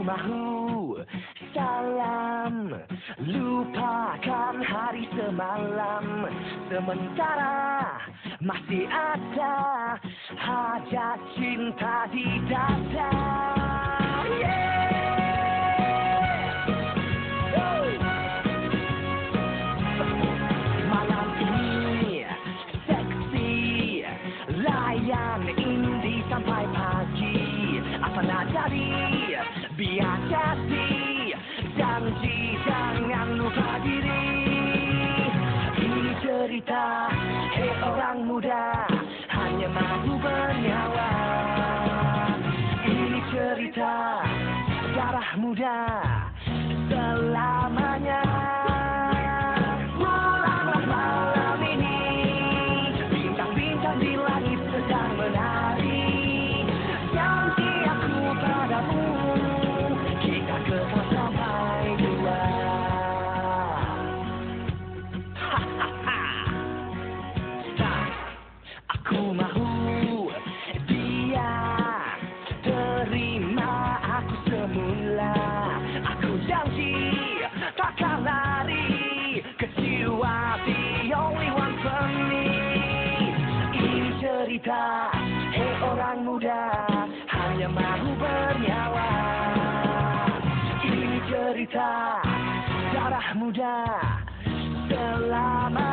mahu salam, lupakan hari semalam. Sementara masih ada hajat cinta di dada. Malam ini seksi, layan indie sampai pagi. Apa nak jadi, biar jadi. Janji jangan lupa diri. Ini cerita, hei orang muda, hanya mampu bernyawa. Ini cerita, darah muda, selamanya. Malam ini, bintang-bintang di langit sedang menari. Janji aku padamu, kita kekal sampai dua. Aku mahu dia terima aku semula. Aku janji takkan lari ke jiwa, the only one for me. Ini cerita, hei orang muda, hanya mahu bernyawa. Ini cerita, darah muda, selama